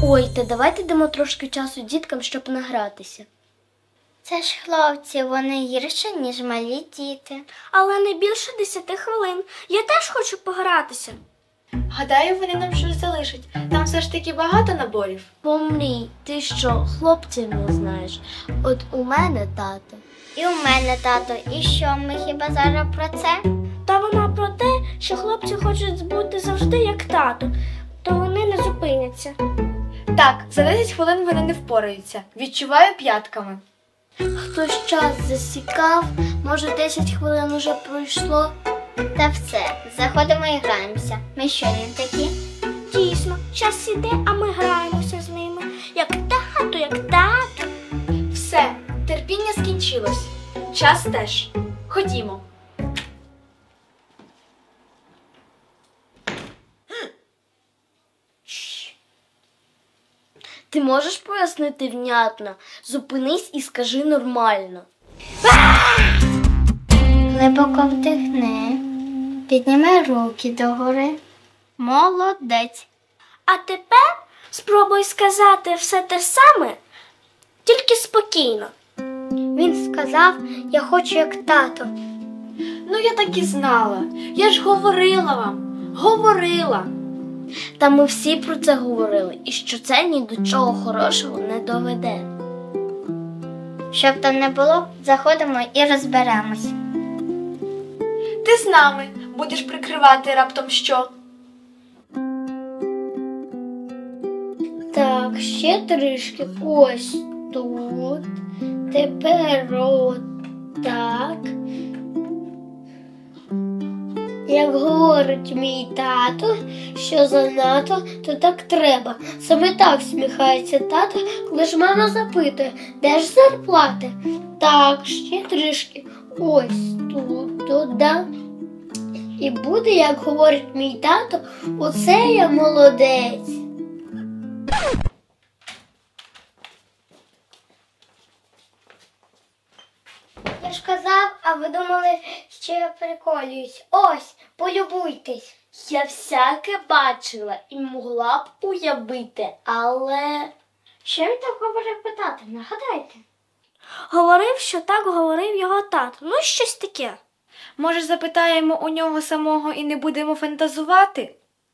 Ой, та давайте дамо трошки часу діткам, щоб награтися. Це ж хлопці, вони гірше, ніж малі діти. Але не більше 10 хвилин. Я теж хочу погратися. Гадаю, вони нам щось залишать. Там все ж таки багато наборів. Помрій, ти що, хлопців не знаєш? От у мене тато. І у мене тато. І що, ми хіба зараз про це? Та вона про те, що хлопці хочуть бути завжди як тато, то вони не зупиняться. Так, за 10 хвилин вони не впораються. Відчуваю п'ятками. Хтось час засікав, може 10 хвилин уже пройшло. Та все, заходимо і граємося. Ми що, не такі? Дійсно, час іде, а ми граємося з ними. Як тато, як тато. Все, терпіння скінчилось. Час теж. Ходімо. Ти можеш пояснити внятно? Зупинись і скажи нормально. Глибоко вдихни. Підніми руки догори. Молодець. А тепер спробуй сказати все те саме, тільки спокійно. Він сказав, я хочу як тато. Ну я так і знала. Я ж говорила вам. Говорила. Та ми всі про це говорили, і що це ні до чого хорошого не доведе. Щоб там не було, заходимо і розберемось. Ти з нами будеш прикривати раптом що? Так, ще трішки. Ось тут. Тепер от так. Як говорить мій тато, що занадто, то так треба. Саме так сміхається тато, коли ж мама запитує, де ж зарплати? Так, ще трішки. Ось тут, туди. І буде, як говорить мій тато, оце я молодець. Я ж казав, а ви думали, що я приколююсь. Ось, полюбуйтесь. Я всяке бачила і могла б уявити, але... Що він так говорив питати? Нагадайте. Говорив, що так говорив його тато. Ну, щось таке. Може, запитаємо у нього самого і не будемо фантазувати?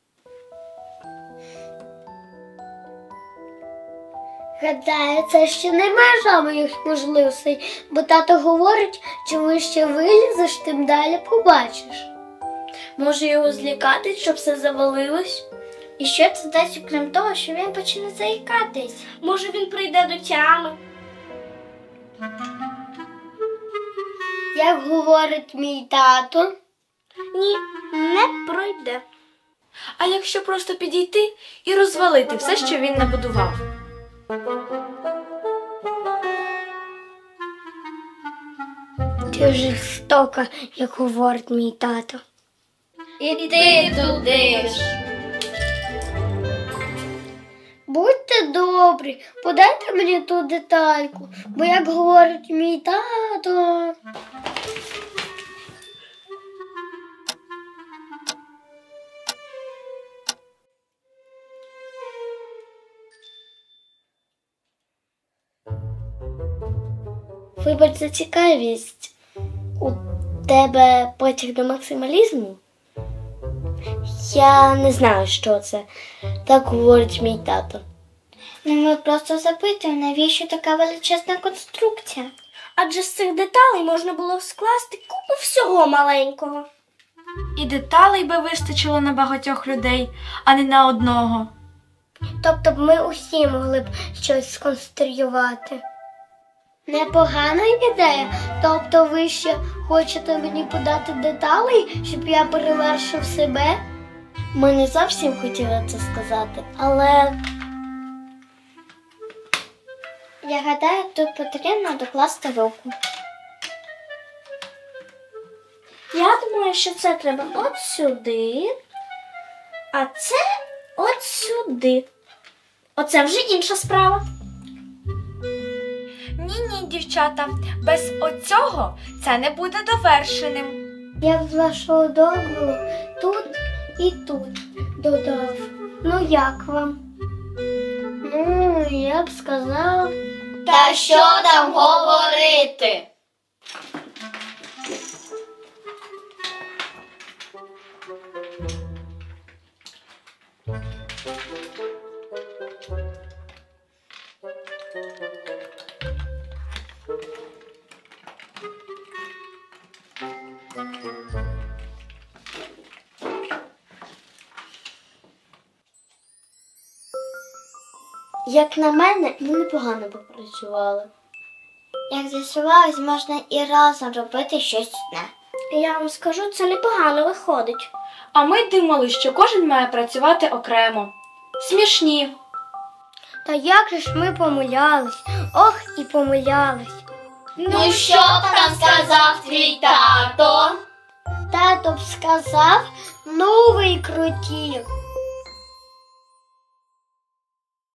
Гадаю, це ще не межа моїх можливостей, бо тато говорить, чим вище вилізеш, тим далі побачиш. Може його злякати, щоб все завалилось? І що це дасть, окрім того, що він почне заїкатись? Може він прийде до тями? Як говорить мій тато, ні, не пройде. А якщо просто підійти і розвалити все, що він набудував? Ти жорстока, як говорить мій тато. І ти туди ж. Будьте добрі, подайте мені ту детальку, бо як говорить мій тато. Вибач за цікавість. У тебе потяг до максималізму? Я не знаю, що це. Так говорить мій тато. Ну, ми просто запитуємо, навіщо така величезна конструкція? Адже з цих деталей можна було скласти купу всього маленького. І деталей би вистачило на багатьох людей, а не на одного. Тобто б ми усі могли б щось сконструювати. Непогана ідея. Тобто ви ще хочете мені подати деталей, щоб я перевершив себе? Ми не зовсім хотіли це сказати, але... Я гадаю, тут потрібно докласти руку. Я думаю, що це треба от сюди, а це от сюди. Оце вже інша справа. Ні-ні, дівчата, без оцього це не буде довершеним. Я з вашого дозволу тут і тут додав. Ну як вам? Ну, я б сказав. Та що там говорити? Як на мене, ми непогано попрацювали. Як з'ясувалось, можна і разом робити щось одне. Я вам скажу, це непогано виходить. А ми думали, що кожен має працювати окремо. Смішні. Та як же ж ми помилялись? Ох, і помилялись. Ну що там сказав твій тато? Тато б сказав, ну ви й круті.